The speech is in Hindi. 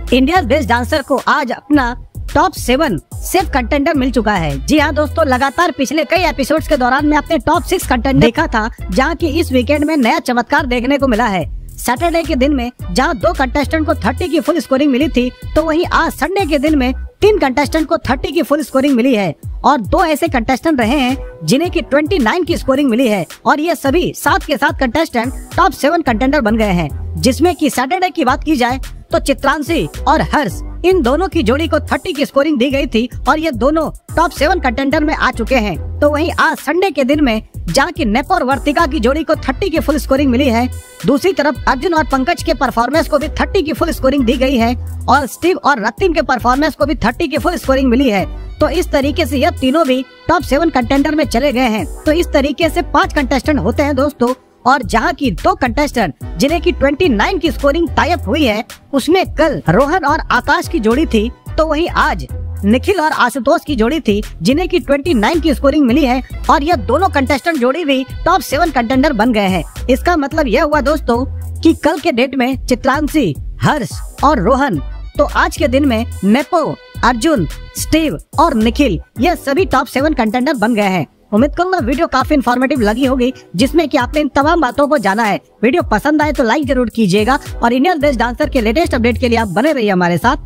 इंडिया बेस्ड डांसर को आज अपना टॉप 7 सेफ कंटेंडर मिल चुका है। जी हाँ दोस्तों, लगातार पिछले कई एपिसोड्स के दौरान मैं अपने टॉप 6 कंटेंडर देखा था, जहाँ की इस वीकेंड में नया चमत्कार देखने को मिला है। सैटरडे के दिन में जहाँ 2 कंटेस्टेंट को 30 की फुल स्कोरिंग मिली थी, तो वहीं आज संडे के दिन में 3 कंटेस्टेंट को 30 की फुल स्कोरिंग मिली है और 2 ऐसे कंटेस्टेंट रहे हैं जिन्हें की 29 की स्कोरिंग मिली है और ये सभी 7 के 7 कंटेस्टेंट टॉप 7 कंटेंडर बन गए हैं। जिसमें की सैटरडे की बात की जाए तो चित्रांशी और हर्ष, इन दोनों की जोड़ी को 30 की स्कोरिंग दी गई थी और ये दोनों टॉप 7 कंटेंडर में आ चुके हैं। तो वहीं आज संडे के दिन में जहाँ की नेप और वर्तिका की जोड़ी को 30 की फुल स्कोरिंग मिली है, दूसरी तरफ अर्जुन और पंकज के परफॉर्मेंस को भी 30 की फुल स्कोरिंग दी गई है और स्टीव और रतिन के परफॉर्मेंस को भी 30 की फुल स्कोरिंग मिली है। तो इस तरीके से यह तीनों भी टॉप 7 कंटेंडर में चले गए हैं। तो इस तरीके से 5 कंटेस्टेंट होते हैं दोस्तों, और जहाँ की 2 कंटेस्टेंट जिन्हें की 29 की स्कोरिंग टाई अप हुई है, उसमें कल रोहन और आकाश की जोड़ी थी, तो वहीं आज निखिल और आशुतोष की जोड़ी थी जिन्हें की 29 की स्कोरिंग मिली है और यह दोनों कंटेस्टेंट जोड़ी भी टॉप 7 कंटेंडर बन गए हैं। इसका मतलब यह हुआ दोस्तों कि कल के डेट में चित्रांशी, हर्ष और रोहन, तो आज के दिन में नेपो, अर्जुन, स्टीव और निखिल, यह सभी टॉप 7 कंटेंडर बन गए हैं। उम्मीद करूंगा वीडियो काफी इन्फॉर्मेटिव लगी होगी, जिसमें कि आपने इन तमाम बातों को जाना है। वीडियो पसंद आए तो लाइक जरूर कीजिएगा और इंडियन बेस्ट डांसर के लेटेस्ट अपडेट के लिए आप बने रहिए हमारे साथ।